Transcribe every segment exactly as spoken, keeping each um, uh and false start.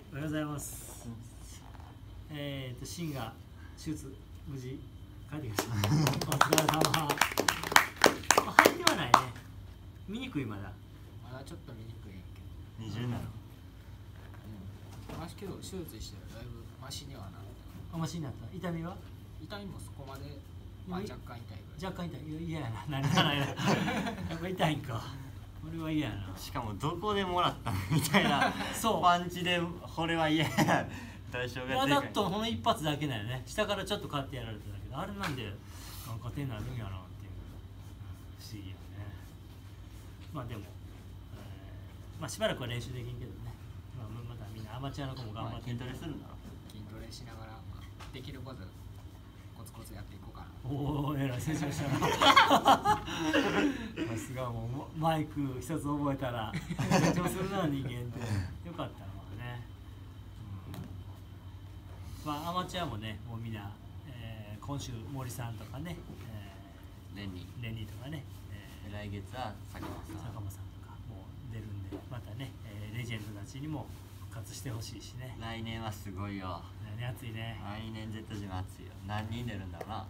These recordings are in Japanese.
おはようございます。えっと、シンが手術無事帰ってきました。お疲れ様。入ってはないね。見にくいまだ。 まだちょっと見にくいんやけど。 二重なの。 うん。マシけど手術してだいぶマシにはなった。 あ、マシになった。痛みは？ 痛みもそこまで、まあ、若干痛いぐらい。 若干痛い。嫌やな。何がないな。やっぱ痛いんか。俺は嫌やな。 しかもどこでもらったみたいなそうパンチでこれは嫌や代償がわざとこの一発だけだよね。下からちょっと勝ってやられたんだけど、あれなんでなんか手になるんやなっていう、不思議やね。まあでも、えー、まあしばらくは練習できんけどね、まあ、またみんなアマチュアの子も頑張って、 筋トレするんだろ。 筋トレしながら、まあ、できることコツコツやっていこうかな。 おお、えらい成長したな。さすがもうマイク一つ覚えたら成長するな人間ってよかったわね、うん、まあアマチュアもねもうみんな、えー、今週森さんとかね、 えー、レンニレンニとかね、 えー、来月は坂間さん坂間さんとかもう出るんで、またね、えー、レジェンドたちにも復活してほしいしね。 来年はすごいよ。 来年暑いね。 来年 Z 島暑いよ。何人出るんだろうな。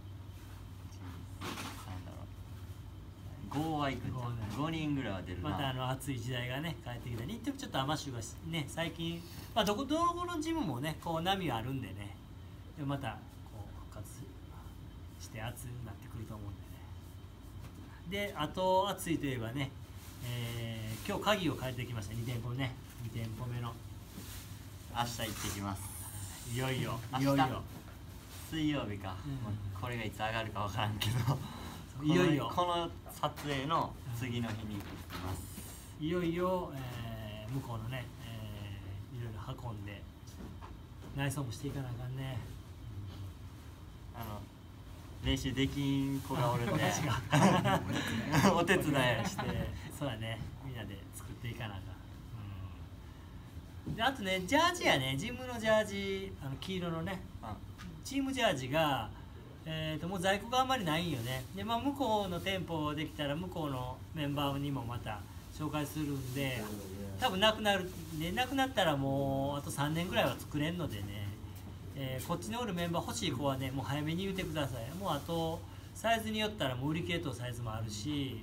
なんだろう、ごはいくんじゃん。ごにんぐらいは出るな。 またあの暑い時代がね帰ってきたり、一時ちょっと雨臭がね最近、まあ、どこどこのジムもねこう波があるんでね、でまたこう復活して暑くなってくると思うんでね。であと暑いといえばね、えー、今日鍵を変えてきました。に店舗ね、に店舗目の明日行ってきます。 いよいよいよいよ水曜日か、うん、これがいつ上がるか分からんけどいよいよこの撮影の次の日に行きます。 いよいよ、えー、向こうのね、えー、いろいろ運んで内装もしていかなあかんね。 あの練習できん子がおるんで私がお手伝いして、そうやね、みんなで作っていかなあかん。うん、であとねジャージやね、ジムのジャージ、あの黄色のね、うん、チームジャージが、えー、ともう在庫があんまりないんよね。で、まあ、向こうの店舗できたら向こうのメンバーにもまた紹介するんで、多分なくなる、ね、なくなったらもうあとさんねんぐらいは作れんのでね、えー、こっちにおるメンバー欲しい子はねもう早めに言うてください。もうあとサイズによったらもう売り切れとサイズもあるし、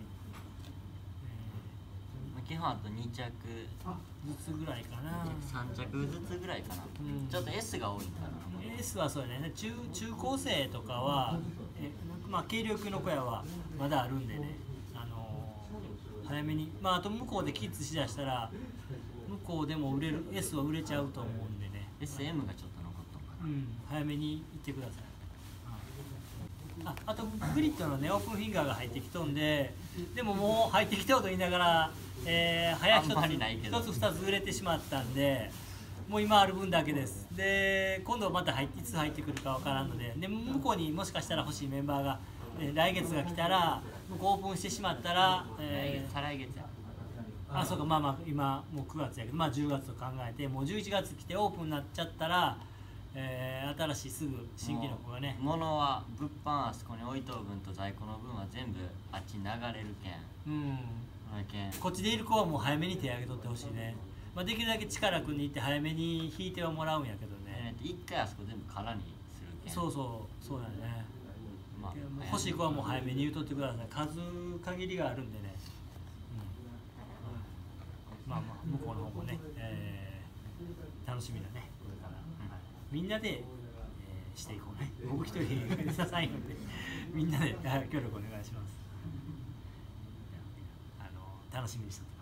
えー、基本あとに着ずつぐらいかな、 さん着ずつぐらいかな、うん、ちょっと S が多いかな。 S はそうやね、中中高生とかはえ、まあ、軽量級の小屋はまだあるんでね、あのー、早めに、まあ、あと向こうでキッズしだしたら向こうでも売れる S は売れちゃうと思うんでね、 エスエム がちょっと残っとんかな、 うん、早めに行ってください。あ, あとグリッドのねオープンフィンガーが入ってきとんで、でももう入ってきたと言いながら、えー、早く一つふたつ売れてしまったんで、もう今ある分だけです。で今度また入いつ入ってくるかわからんので、で向こうにもしかしたら欲しいメンバーが、ね、来月が来たら向こうオープンしてしまったら、 えー、再来月や。 あ、そうか、まあまあ今もうくがつやけど、まあじゅうがつと考えて、もうじゅういちがつ来てオープンになっちゃったら、えー、新しいすぐ新規の子がね、 物は物販あそこに置いとう分と在庫の分は全部あっちに流れるけん、うん、 こっちでいる子はもう早めに手挙げとってほしいね。まあ、できるだけ力くんに行って早めに引いてはもらうんやけどね、 一回あそこ全部空にするけん、 そうそうそうだね、まあ、欲しい子はもう早めに言うとってください。数限りがあるんでね、うん、まあまあ向こうの方もね、えー、楽しみだねこれから、うん、はい、みんなで、えー、していこうね。僕一人でささいのでみんなで協力お願いします。あの楽しみにして